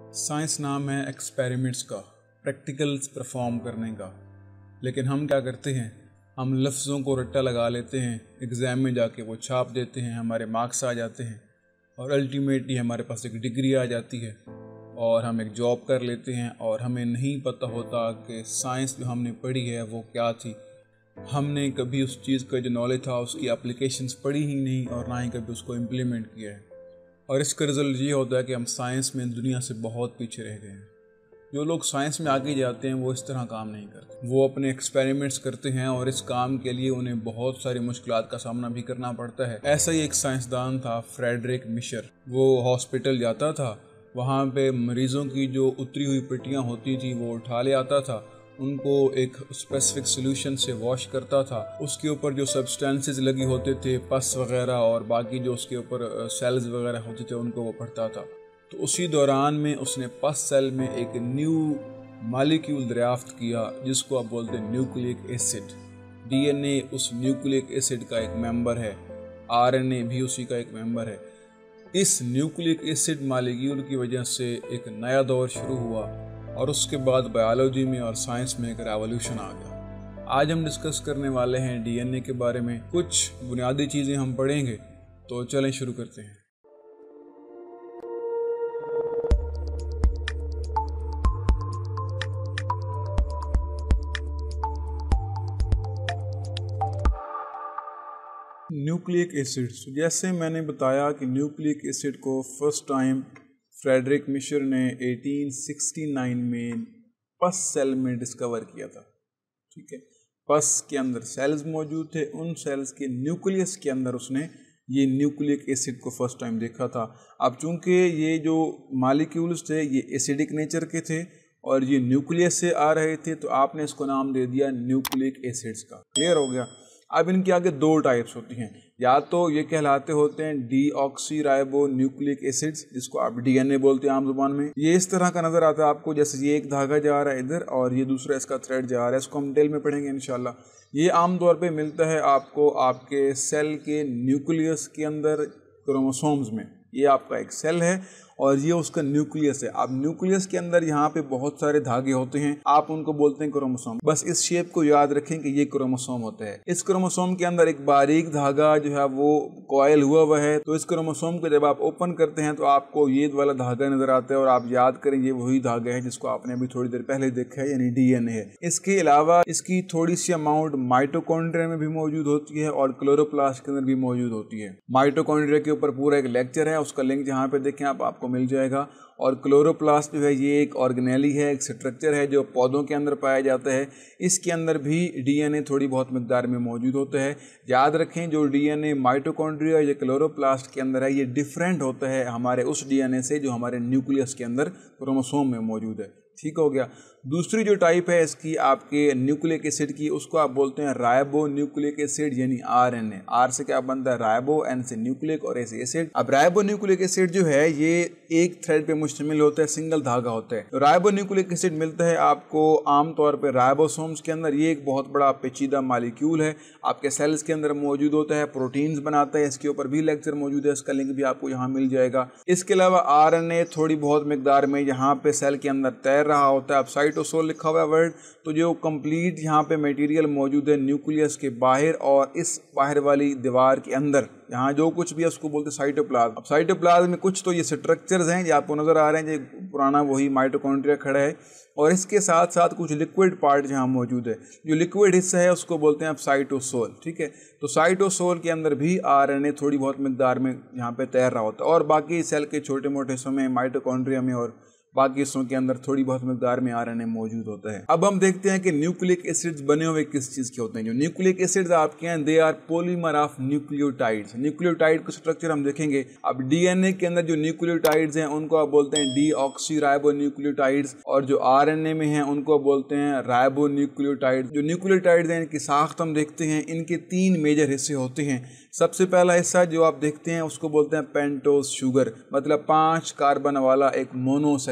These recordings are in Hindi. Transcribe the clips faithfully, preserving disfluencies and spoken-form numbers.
साइंस नाम है एक्सपेरिमेंट्स का, प्रैक्टिकल्स परफॉर्म करने का। लेकिन हम क्या करते हैं, हम लफ्ज़ों को रट्टा लगा लेते हैं, एग्ज़ाम में जाके वो छाप देते हैं, हमारे मार्क्स आ जाते हैं और अल्टीमेटली हमारे पास एक डिग्री आ जाती है और हम एक जॉब कर लेते हैं और हमें नहीं पता होता कि साइंस जो हमने पढ़ी है वो क्या थी। हमने कभी उस चीज़ का जो नॉलेज था उसकी एप्लीकेशंस पढ़ी ही नहीं और ना ही कभी उसको इम्प्लीमेंट किया है। और इसका रिज़ल्ट ये होता है कि हम साइंस में दुनिया से बहुत पीछे रह गए हैं। जो लोग साइंस में आगे जाते हैं वो इस तरह काम नहीं करते, वो अपने एक्सपेरिमेंट्स करते हैं और इस काम के लिए उन्हें बहुत सारी मुश्किलात का सामना भी करना पड़ता है। ऐसा ही एक साइंसदान था फ्रेडरिक मिशर। वो हॉस्पिटल जाता था, वहाँ पे मरीज़ों की जो उतरी हुई पट्टियाँ होती थी वो उठा ले आता था, उनको एक स्पेसिफिक सोल्यूशन से वॉश करता था, उसके ऊपर जो सब्सटेंसेस लगी होते थे, पस वगैरह और बाकी जो उसके ऊपर सेल्स वगैरह होते थे उनको वो पढ़ता था। तो उसी दौरान में उसने पस सेल में एक न्यू मॉलिक्यूल दरियाफ्त किया जिसको आप बोलते हैं न्यूक्लिक एसिड। डीएनए उस न्यूक्लिक एसिड का एक मेंबर है, आरएनए भी उसी का एक मेंबर है। इस न्यूक्लिक एसिड मॉलिक्यूल की वजह से एक नया दौर शुरू हुआ और उसके बाद बायोलॉजी में और साइंस में एक रेवोल्यूशन आ गया। आज हम डिस्कस करने वाले हैं डीएनए के बारे में, कुछ बुनियादी चीज़ें हम पढ़ेंगे। तो चलें शुरू करते हैं। न्यूक्लिक एसिड्स, जैसे मैंने बताया कि न्यूक्लिक एसिड को फर्स्ट टाइम फ्रेडरिक मिशर ने अठारह सौ उनहत्तर में पस सेल में डिस्कवर किया था। ठीक है, पस के अंदर सेल्स मौजूद थे, उन सेल्स के न्यूक्लियस के अंदर उसने ये न्यूक्लिक एसिड को फर्स्ट टाइम देखा था। अब चूंकि ये जो मॉलिक्यूल्स थे ये एसिडिक नेचर के थे और ये न्यूक्लियस से आ रहे थे, तो आपने इसको नाम दे दिया न्यूक्लिक एसिड्स का। क्लियर हो गया। अब इनके आगे दो टाइप्स होती हैं, या तो ये कहलाते होते हैं डीऑक्सीराइबो न्यूक्लिक एसिड्स, जिसको आप डीएनए बोलते हैं आम जुबान में। ये इस तरह का नजर आता है आपको, जैसे ये एक धागा जा रहा है इधर और ये दूसरा इसका थ्रेड जा रहा है। इसको हम डिटेल में पढ़ेंगे इंशाल्लाह। ये आमतौर पे मिलता है आपको आपके सेल के न्यूक्लियस के अंदर, क्रोमोसोम्स में। ये आपका एक सेल है और ये उसका न्यूक्लियस है। अब न्यूक्लियस के अंदर यहाँ पे बहुत सारे धागे होते हैं, आप उनको बोलते हैं क्रोमोसोम। बस इस शेप को याद रखें कि ये क्रोमोसोम होता है। इस क्रोमोसोम के अंदर एक बारीक धागा जो है वो कॉइल हुआ हुआ है। तो इस क्रोमोसोम को जब आप ओपन करते हैं तो आपको ये वाला धागा नजर आता है और आप याद करें ये वही धागा है जिसको आपने अभी थोड़ी देर पहले देखा है, यानी डीएनए है। इसके अलावा इसकी थोड़ी सी अमाउंट माइटोकॉन्ड्रिया में भी मौजूद होती है और क्लोरोप्लास्ट के अंदर भी मौजूद होती है। माइटोकॉन्ड्रिया के ऊपर पूरा एक लेक्चर है, उसका लिंक जहाँ पे देखें आप आपको मिल जाएगा। और क्लोरोप्लास्ट जो है ये एक ऑर्गेनेली है, एक स्ट्रक्चर है जो पौधों के अंदर पाया जाता है। इसके अंदर भी डीएनए थोड़ी बहुत मिकदार में मौजूद होता है। याद रखें जो डीएनए माइटोकॉन्ड्रिया या क्लोरोप्लास्ट के अंदर है ये डिफरेंट होता है हमारे उस डीएनए से जो हमारे न्यूक्लियस के अंदर क्रोमोसोम में मौजूद है। ठीक हो गया। दूसरी जो टाइप है इसकी आपके न्यूक्लिक एसिड की, उसको आप बोलते हैं राइबो न्यूक्लिक एसिड, यानी आरएनए। आर से क्या बनता है राइबो, एन से न्यूक्लिक और ए से एसिड। अब राइबो न्यूक्लिक एसिड जो है ये एक थ्रेड पे मुश्तमिल होता है, सिंगल धागा होता है। तो राइबो न्यूक्लिक एसिड मिलता है आपको आमतौर पर राइबोसोम्स के अंदर। ये एक बहुत बड़ा पेचीदा मॉलिक्यूल है, आपके सेल्स के अंदर मौजूद होता है, प्रोटीन्स बनाता है। इसके ऊपर भी लेक्चर मौजूद है, इसका लिंक भी आपको यहाँ मिल जाएगा। इसके अलावा आरएनए थोड़ी बहुत मिकदार में यहाँ पे सेल के अंदर तैर रहा होता है। अब साइटोसोल लिखा हुआ है वर्ड, तो जो कंप्लीट यहाँ पे मटेरियल मौजूद है न्यूक्लियस के बाहर और इस बाहर वाली दीवार के अंदर, यहाँ जो कुछ भी है उसको बोलते हैं साइटोप्लाज्म। अब साइटोप्लाज्म में कुछ तो ये स्ट्रक्चर्स हैं जो आपको नजर आ रहे हैं, जो पुराना वही माइटोकॉन्ड्रिया खड़ा है और इसके साथ साथ कुछ लिक्विड पार्ट जहाँ मौजूद है। जो लिक्विड हिस्सा है उसको बोलते हैं आप साइटोसोल। ठीक है, तो साइटोसोल के अंदर भी आरएनए थोड़ी बहुत मिकदार में यहाँ पे तैर रहा होता है और बाकी सेल के छोटे मोटे हिस्सों में, माइटोकॉन्ड्रिया में और बाकी हिस्सों के अंदर थोड़ी बहुत मिकदार में आरएनए मौजूद होता है। अब हम देखते हैं कि न्यूक्लिक एसिड्स बने हुए किस चीज के होते हैं। जो न्यूक्लिक एसिड्स आपके हैं they are polymer of nucleotides. Nucleotide का स्ट्रक्चर हम देखेंगे। अब डीएनए के अंदर जो न्यूक्लियोटाइड्स हैं उनको आप बोलते हैं डीऑक्सीराइबो न्यूक्लियोटाइड्स और जो आरएनए में हैं उनको बोलते हैं राइबो न्यूक्लियोटाइड्स। जो न्यूक्लियोटाइड्स हैं इनकी साख्त हम देखते हैं, इनके तीन मेजर हिस्से होते हैं। सबसे पहला हिस्सा जो आप देखते हैं उसको बोलते हैं पेंटोज शुगर, मतलब पांच कार्बन वाला एक मोनोसैकराइड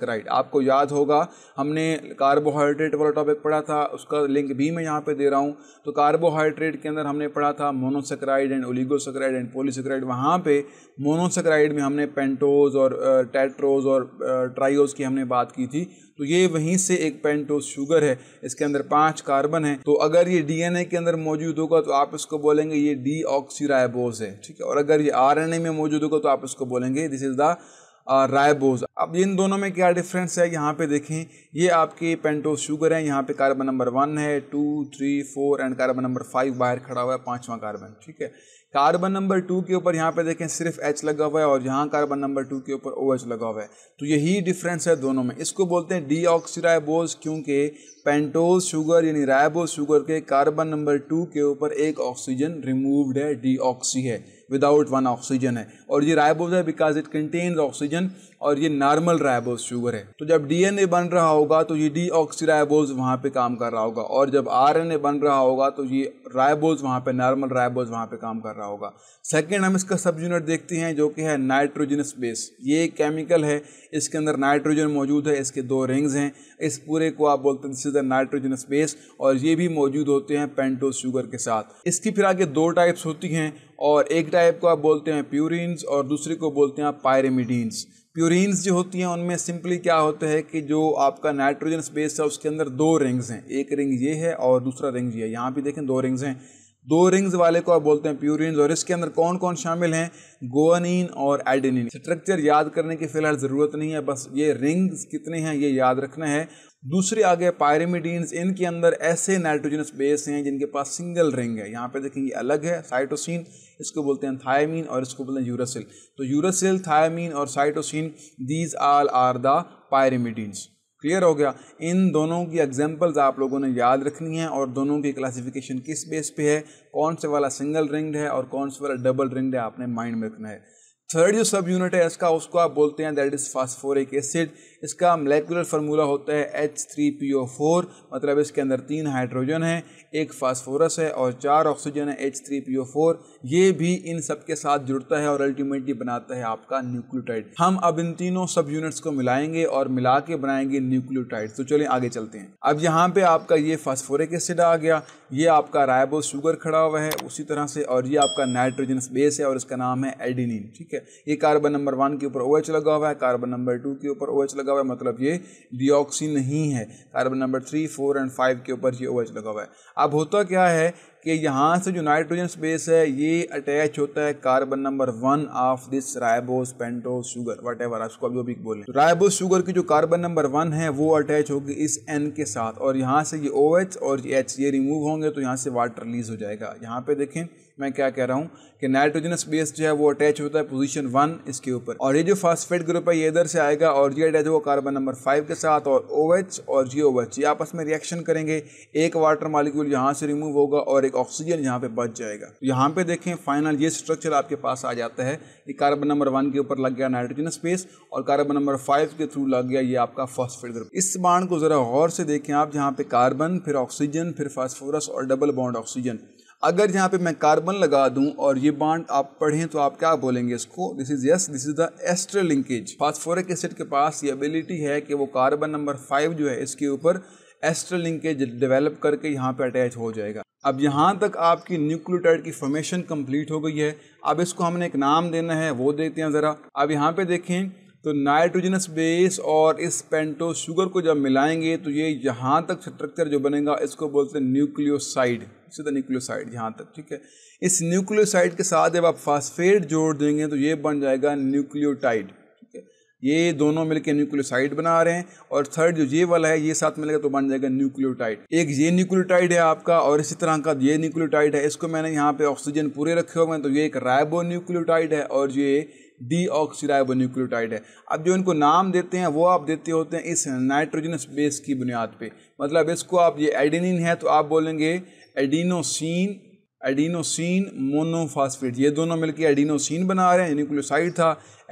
मोनोसेक्राइड। आपको याद होगा हमने कार्बोहाइड्रेट वाला टॉपिक पढ़ा था, उसका लिंक भी मैं यहाँ पे दे रहा हूँ। तो कार्बोहाइड्रेट के अंदर हमने पढ़ा था monosaccharide and oligosaccharide and polysaccharide. वहाँ पे मोनोसेक्राइड में हमने पेंटोज और टेट्रोज और ट्राइओज की हमने बात की थी। तो ये वहीं से एक पेंटोज शुगर है, इसके अंदर पांच कार्बन है। तो अगर ये डीएनए के अंदर मौजूद होगा तो आप इसको बोलेंगे ये डीऑक्सीराइबोज है, ठीक है। और अगर ये आरएनए में मौजूद होगा तो आप इसको बोलेंगे दिस इज द राइबोज। अब इन दोनों में क्या डिफरेंस है, यहाँ पे देखें, ये आपके पेंटोज शुगर है, यहाँ पे कार्बन नंबर वन है, two three four and carbon number five बाहर खड़ा हुआ है, पांचवा कार्बन, ठीक है। कार्बन नंबर टू के ऊपर यहाँ पे देखें सिर्फ H लगा हुआ है और यहाँ कार्बन नंबर टू के ऊपर OH लगा हुआ है। तो यही डिफरेंस है दोनों में। इसको बोलते हैं डीऑक्सीराइबोज क्योंकि पेंटोज शुगर यानी राइबोज शुगर के कार्बन नंबर टू के ऊपर एक ऑक्सीजन रिमूव्ड है, डीऑक्सी है, विदाउट वन ऑक्सीजन है। और ये राइबोज है बिकॉज इट कंटेन्स ऑक्सीजन, और ये नॉर्मल राइबोज शुगर है। तो जब डीएनए बन रहा होगा तो ये डीऑक्सीराइबोज वहाँ पे काम कर रहा होगा, और जब आरएनए बन रहा होगा तो ये राइबोज वहाँ पे, नॉर्मल राइबोज वहाँ पे काम कर रहा होगा। सेकेंड हम इसका सब यूनिट देखते हैं जो कि है नाइट्रोजनस बेस। ये एक केमिकल है, इसके अंदर नाइट्रोजन मौजूद है, इसके दो रिंग्स हैं, इस पूरे को आप बोलते हैं this is the nitrogenous base, और ये भी मौजूद होते हैं पेंटोज शुगर के साथ। इसकी फिर आगे दो टाइप्स होती हैं, और एक टाइप को आप बोलते हैं प्यूरिन्स और दूसरी को बोलते हैं आप पायरिमिडीन्स। प्यूरिन्स जो होती हैं उनमें सिंपली क्या होता है कि जो आपका नाइट्रोजनस बेस है उसके अंदर दो रिंग्स हैं, एक रिंग ये है और दूसरा रिंग ये है। यहाँ भी देखें दो रिंग्स हैं, दो रिंग्स वाले को आप बोलते हैं प्यूरिन्स। और इसके अंदर कौन कौन शामिल हैं, गुआनिन और एडेनिन। स्ट्रक्चर याद करने की फिलहाल ज़रूरत नहीं है, बस ये रिंग्स कितने हैं ये याद रखना है। दूसरे आगे पायरिमिडीन्स, इनके अंदर ऐसे नाइट्रोजनस बेस हैं जिनके पास सिंगल रिंग है। यहाँ पे देखेंगे अलग है, साइटोसिन, इसको बोलते हैं थायमीन और इसको बोलते हैं यूरासिल। तो यूरासिल, थायमीन और cytosine, these all are the pyrimidines. Clear हो गया। इन दोनों की एग्जांपल्स आप लोगों ने याद रखनी है, और दोनों की क्लासिफिकेशन किस बेस पे है, कौन से वाला सिंगल रिंग्ड है और कौन से वाला डबल रिंग्ड है, आपने माइंड में रखना है। थर्ड जो सब यूनिट है इसका, उसको आप बोलते हैं दैट इज फास्फोरिक एसिड। इसका मोलेकुलर फार्मूला होता है H three P O four, मतलब इसके अंदर तीन हाइड्रोजन है, एक फास्फोरस है और चार ऑक्सीजन है, H three P O four. ये भी इन सब के साथ जुड़ता है और अल्टीमेटली बनाता है आपका न्यूक्लियोटाइड। हम अब इन तीनों सब यूनिट्स को मिलाएंगे और मिला के बनाएंगे न्यूक्लियोटाइड। तो चलिए आगे चलते हैं। अब यहाँ पे आपका ये फास्फोरिक एसिड आ गया, ये आपका राइबोज शुगर खड़ा हुआ है उसी तरह से, और ये आपका नाइट्रोजनस बेस है और इसका नाम है एडेनिन, ठीक है। ये कार्बन नंबर वन के ऊपर OH लगा हुआ है, कार्बन नंबर टू के ऊपर OH लगा हुआ है, मतलब ये डिऑक्सी नहीं है। Carbon number three four and five के ऊपर ये OH लगा हुआ है। अब होता क्या है कि यहाँ से जो नाइट्रोजन बेस है ये अटैच होता है carbon number one of this ribose pentose sugar, whatever आपको जो भी बोले। तो राइबोज शुगर की जो कार्बन नंबर वन है वो अटैच होगी इस N के साथ, और यहाँ से ये OH और ये H ये रिमूव होंगे तो यहाँ से वाटर रिलीज हो जाएगा। यहाँ पे देखें मैं क्या कह रहा हूँ कि नाइट्रोजनस बेस जो है वो अटैच होता है पोजीशन वन इसके ऊपर, और ये जो फास्फेट ग्रुप है ये इधर से आएगा और ये अटैच होगा कार्बन नंबर फाइव के साथ, और OH और ये OH ये आपस में रिएक्शन करेंगे, एक वाटर मॉलिक्यूल यहाँ से रिमूव होगा और एक ऑक्सीजन यहाँ पे बच जाएगा। तो यहाँ पे देखें फाइनल ये स्ट्रक्चर आपके पास आ जाता है। ये कार्बन नंबर वन के ऊपर लग गया नाइट्रोजनस बेस और कार्बन नंबर फाइव के थ्रू लग गया ये आपका फॉस्फेट ग्रुप। इस बांड को जरा गौर से देखें आप, जहाँ पे कार्बन फिर ऑक्सीजन फिर फास्फोरस और डबल बॉन्ड ऑक्सीजन। अगर यहाँ पे मैं कार्बन लगा दूं और ये बॉन्ड आप पढ़ें तो आप क्या बोलेंगे इसको, this is yes this is the ester linkage. Phosphoric acid के पास ये एबिलिटी है कि वो कार्बन नंबर फाइव जो है इसके ऊपर एस्टर लिंकेज डेवलप करके यहाँ पे अटैच हो जाएगा। अब यहाँ तक आपकी न्यूक्लियोटाइड की फॉर्मेशन कंप्लीट हो गई है। अब इसको हमने एक नाम देना है, वो देते हैं ज़रा। अब यहाँ पे देखें तो नाइट्रोजनस बेस और इस पेंटोज शुगर को जब मिलाएंगे तो ये यहाँ तक स्ट्रक्चर जो बनेगा इसको बोलते हैं न्यूक्लियोसाइड, सीधा न्यूक्लियोसाइड यहाँ तक, ठीक है। इस न्यूक्लियोसाइड के साथ जब आप फास्फेट जोड़ देंगे तो ये बन जाएगा न्यूक्लियोटाइड, ठीक है। ये दोनों मिलकर न्यूक्लियोसाइड बना रहे हैं, और थर्ड जो ये वाला है ये साथ मिलेगा तो बन जाएगा न्यूक्लियोटाइड। एक ये न्यूक्लियोटाइड है आपका, और इसी तरह का ये न्यूक्लियोटाइड है, इसको मैंने यहाँ पे ऑक्सीजन पूरे रखे हुए हैं, तो ये एक राइबो न्यूक्लियोटाइड है और ये डीऑक्सीराइबो न्यूक्लियोटाइड है। अब जो इनको नाम देते हैं वो आप देते होते हैं इस नाइट्रोजनस बेस की बुनियाद पे, मतलब इसको आप ये एडेनिन है तो आप बोलेंगे एडिनोसिन, एडिनोसिन मोनोफॉस्फेट, ये दोनों मिलकर एडिनोसिन बना रहे हैं, न्यूक्लियोसाइड था।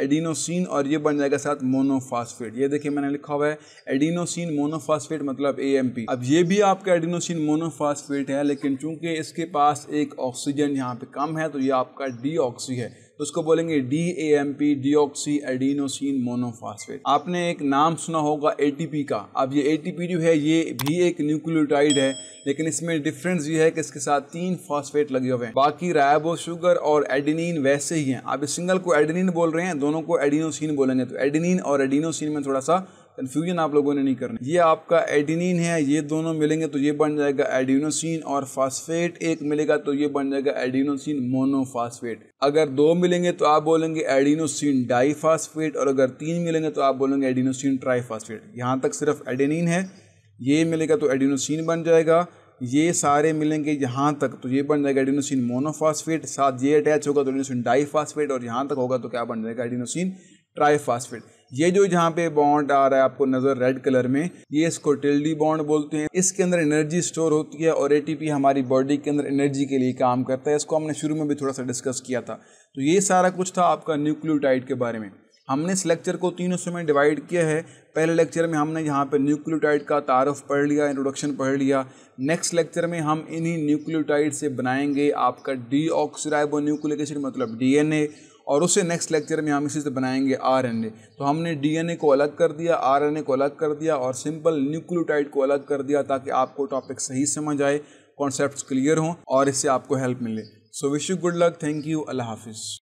एडिनोसिन और ये बन जाएगा साथ मोनोफॉस्फेट। ये देखिए मैंने लिखा हुआ है एडिनोसिन मोनोफॉस्फेट मतलब ए एम पी। अब ये भी आपका एडिनोसिन मोनोफॉस्फेट है, लेकिन चूंकि इसके पास एक ऑक्सीजन यहाँ पे कम है तो ये आपका डीऑक्सी है, तो उसको बोलेंगे D A M P, deoxy adenosine monophosphate. आपने एक नाम सुना होगा ए टी पी का। अब ये ए टी पी जो है ये भी एक न्यूक्लियोटाइड है, लेकिन इसमें डिफरेंस ये है कि इसके साथ तीन फॉस्फेट लगे हुए हैं। बाकी राइबो शुगर और एडेनिन वैसे ही हैं। आप इस सिंगल को एडेनिन बोल रहे हैं, दोनों को एडिनोसिन बोलेंगे, तो एडेनिन और एडिनोसिन में थोड़ा सा कंफ्यूजन आप लोगों ने नहीं करना। ये आपका एडेनिन है, ये दोनों मिलेंगे तो ये बन जाएगा एडिनोसिन, और फास्फेट एक मिलेगा तो ये बन जाएगा एडिनोसिन मोनोफॉस्फेट। अगर दो मिलेंगे तो आप बोलेंगे एडिनोसिन डाइफॉस्फेट, और अगर तीन मिलेंगे तो आप बोलेंगे एडिनोसिन ट्राइफॉस्फेट। यहाँ तक सिर्फ एडेनिन है, ये मिलेगा तो एडिनोसिन बन जाएगा, ये सारे मिलेंगे यहाँ तक तो ये बन जाएगा एडिनोसिन मोनोफॉस्फेट, साथ ये अटैच होगा तो एडिनोसिन डाइफॉस्फेट, और यहाँ तक होगा तो क्या बन जाएगा एडिनोसिन ट्राइफॉस्फेट। ये जो जहाँ पे बॉन्ड आ रहा है आपको नजर रेड कलर में, ये इसको टिल्डी बॉन्ड बोलते हैं। इसके अंदर एनर्जी स्टोर होती है और एटीपी हमारी बॉडी के अंदर एनर्जी के लिए काम करता है। इसको हमने शुरू में भी थोड़ा सा डिस्कस किया था। तो ये सारा कुछ था आपका न्यूक्लियोटाइड के बारे में। हमने इस लेक्चर को तीन हिस्सों में डिवाइड किया है। पहले लेक्चर में हमने यहाँ पे न्यूक्लियोटाइड का तारुफ पढ़ लिया, इंट्रोडक्शन पढ़ लिया। नेक्स्ट लेक्चर में हम इन्हीं न्यूक्लियोटाइड से बनाएंगे आपका डीऑक्सीराइबो न्यूक्लिक एसिड मतलब डी एन ए, और उससे नेक्स्ट लेक्चर में हम इसी से बनाएंगे आर एन ए। तो हमने डी एन ए को अलग कर दिया, आर एन ए को अलग कर दिया और सिंपल न्यूक्लियोटाइड को अलग कर दिया, ताकि आपको टॉपिक सही समझ आए, कॉन्सेप्ट्स क्लियर हों और इससे आपको हेल्प मिले। So wish you good luck, thank you, अल्लाह हाफिज़।